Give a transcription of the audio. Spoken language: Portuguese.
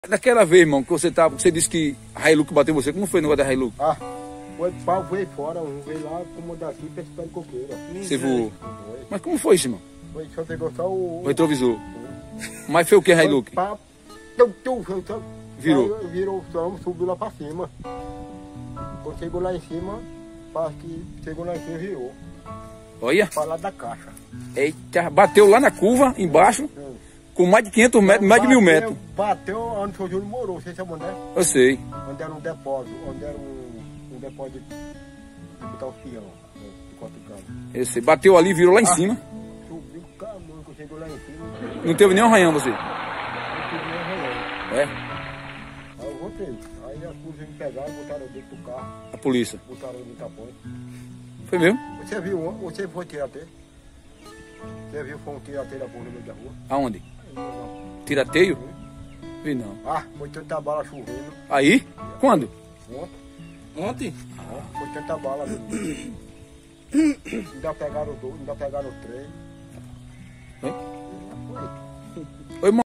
Daquela vez, irmão, que você disse que a Hilux bateu você, como foi o negócio da Hilux? Ah, o pau veio fora, veio lá, como daqui, pra esse pé de coqueiro. Você voou. Mas como foi isso, irmão? Foi, só pegou só o retrovisor. Mas foi o que a Hilux? Virou. Virou, subiu lá pra cima. Quando chegou lá em cima, parece que chegou lá em cima e virou. Olha. Pra lá da caixa. Eita, bateu lá na curva, embaixo, com mais de 500 metros, mais de 1000 metros. Bateu onde o São Júlio morou, você sabe onde é? Eu sei. Onde era um depósito, onde era um depósito de botar o peão, de Portugal. Eu sei. Bateu ali, virou lá em cima. Subiu o caminho, quando chegou lá em cima. Não teve nem um arranhão você? Não teve nem arranhão. É? Aí eu voltei. Aí as polícias me pegaram, botaram dentro do carro. A polícia. Botaram no tapões. Foi mesmo? Você foi tirateio? Você viu foi um tirateio no meio da rua? Aonde? Tirateio? Vi não. Ah, foi tanta bala chovendo. Aí? Quando? Ontem? Foi tanta bala. Ainda pegaram dois, ainda pegaram três. Oi, irmão.